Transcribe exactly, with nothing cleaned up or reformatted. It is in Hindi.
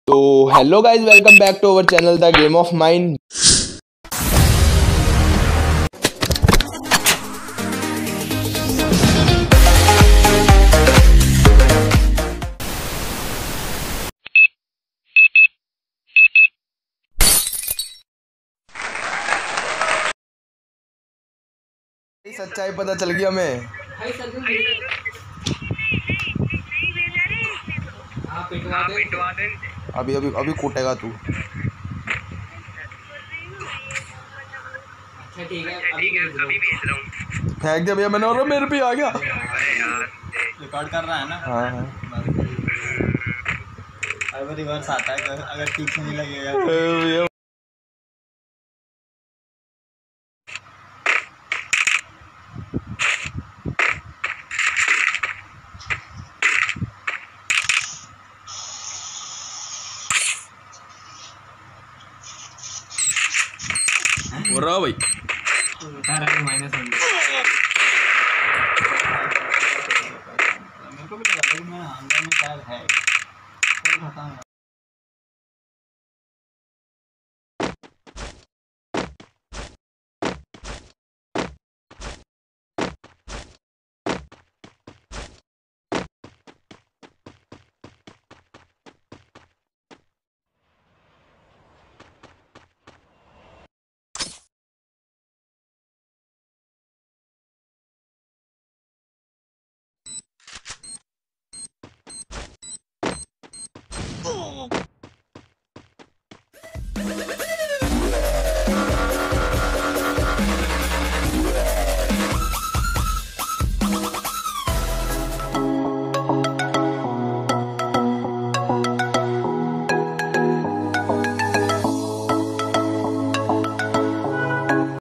तो hello guys, welcome back to our channel the game of mind. सच्चाई पता चल गई हमें। अभी अभी अभी कूटेगा तू। अच्छा ठीक है, अभी भेज रहा हूँ। फेंक दे भैया, मैंने और मेरे पे आ गया। रिकॉर्ड कर रहा है ना। हाँ हाँ। अगर रिवर्स आता है अगर ठीक से नहीं लगेगा। हो रहा भाई माइनस मेरे को भी लगा कि मैं अंदर में शायद है तो खाता हूँ।